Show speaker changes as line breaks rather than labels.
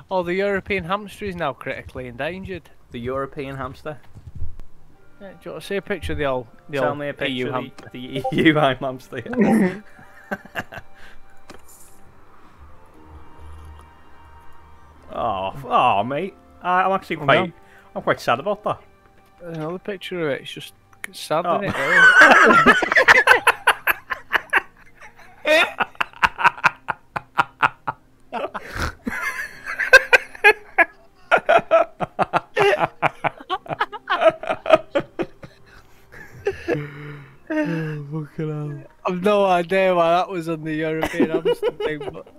Oh, the European hamster is now critically endangered.
The European hamster.
Yeah, do you want to see a picture of the old
Tell me a picture
EU
of
hamster?
the EU hamster. Oh, mate. I'm quite sad about that.
Another picture of it. It's just sad,
Oh.
isn't it? Really?
Fucking hell.
I've no idea why that was on the European hamster thing, but